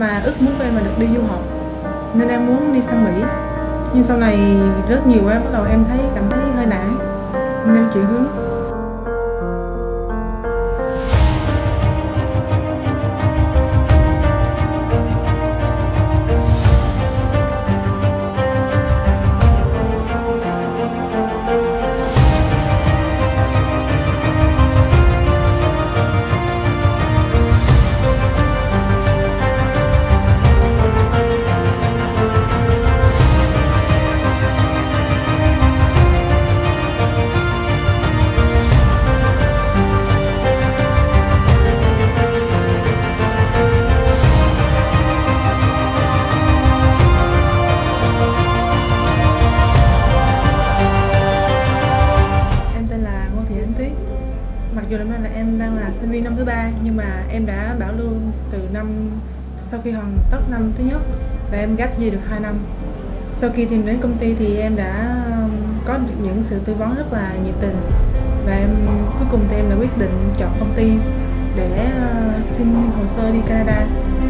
mà ước muốn của em là được đi du học, nên em muốn đi sang Mỹ. Nhưng sau này rất nhiều em bắt đầu em cảm thấy hơi nản, nên em chuyển hướng. Mặc dù năm nay là em đang là sinh viên năm thứ 3, nhưng mà em đã bảo lưu từ sau khi hoàn tất năm thứ nhất và em gap year được 2 năm. Sau khi tìm đến công ty thì em đã có được những sự tư vấn rất là nhiệt tình, và cuối cùng thì em đã quyết định chọn công ty để xin hồ sơ đi Canada.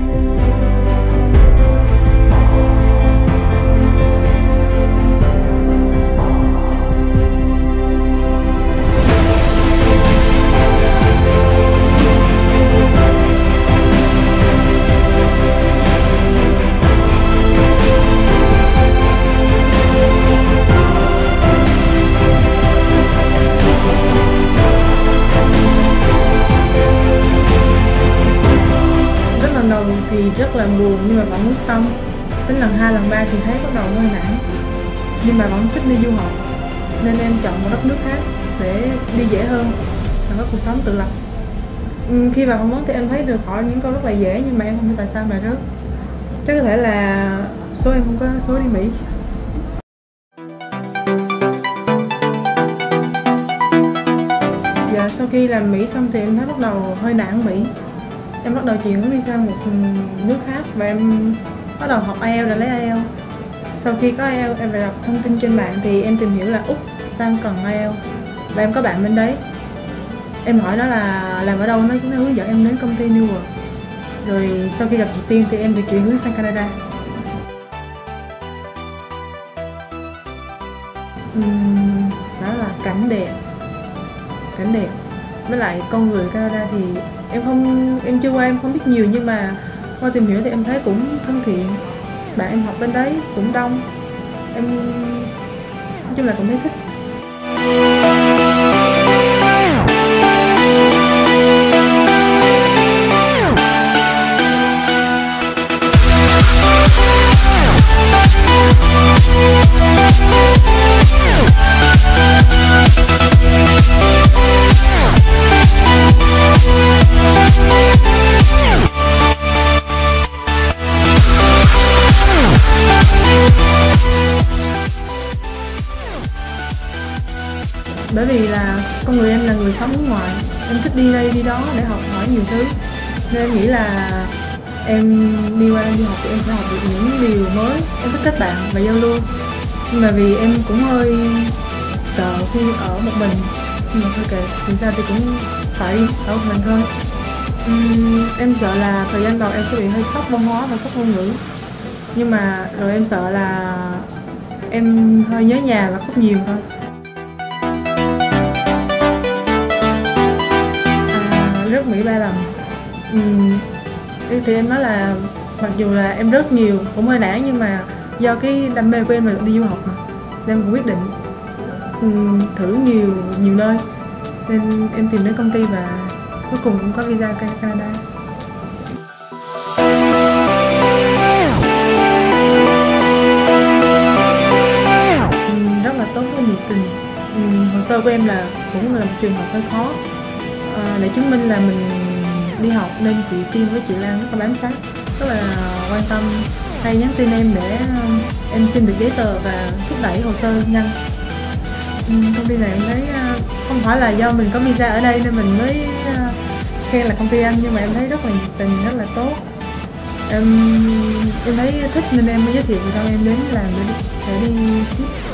Lần đầu thì rất là buồn nhưng mà vẫn quyết tâm. Đến lần 2, lần 3 thì thấy bắt đầu hơi nản, nhưng mà vẫn thích đi du học, nên em chọn một đất nước khác để đi dễ hơn và có cuộc sống tự lập. Khi vào phỏng vấn thì em thấy được hỏi những câu rất là dễ, nhưng mà em không biết tại sao mà rớt. Chắc có thể là số em không có số đi Mỹ. Và sau khi làm Mỹ xong thì em thấy bắt đầu hơi nản Mỹ. Em bắt đầu chuyển hướng đi sang một nước khác và em bắt đầu học IELTS và lấy IELTS. Sau khi có IELTS, em phải đọc thông tin trên mạng thì em tìm hiểu là Úc đang cần IELTS và em có bạn bên đấy. Em hỏi nó là làm ở đâu, nó cũng hướng dẫn em đến công ty New World. Rồi sau khi gặp chị Tiên thì em được chuyển hướng sang Canada. Đó là cảnh đẹp với lại con người Canada thì em chưa qua, em không biết nhiều, nhưng mà qua tìm hiểu thì em thấy cũng thân thiện. Bạn em học bên đấy cũng đông, em nói chung là cũng thấy thích. Bởi vì là con người em là người sống nước ngoài, em thích đi đây đi đó để học hỏi nhiều thứ, nên em nghĩ là em đi qua đi học thì em sẽ học được những điều mới. Em thích kết bạn và giao lưu, nhưng mà vì em cũng hơi sợ khi ở một mình, nhưng mà thôi kệ, thì sao thì cũng phải ở một mình thôi. Em sợ là thời gian đầu em sẽ bị hơi sốc văn hóa và sốc ngôn ngữ, nhưng mà rồi em sợ là em hơi nhớ nhà và khóc nhiều thôi. Rớt Mỹ 3 lần. Thì em nói là mặc dù là em rớt nhiều cũng hơi nản, nhưng mà do cái đam mê của em là đi du học mà, nên em cũng quyết định thử nhiều nơi, nên em tìm đến công ty và cuối cùng cũng có visa Canada. Rất là tốt, rất nhiệt tình. Hồ sơ của em là cũng là một trường hợp hơi khó. Để chứng minh là mình đi học nên chị Tiên với chị Lan rất là bám sát, rất là quan tâm, hay nhắn tin em để em xin được giấy tờ và thúc đẩy hồ sơ nhanh. Công ty này em thấy không phải là do mình có visa ở đây nên mình mới khen là công ty anh, nhưng mà em thấy rất là nhiệt tình, rất là tốt. Em thấy thích nên em mới giới thiệu người thân em đến làm để đi tiếp.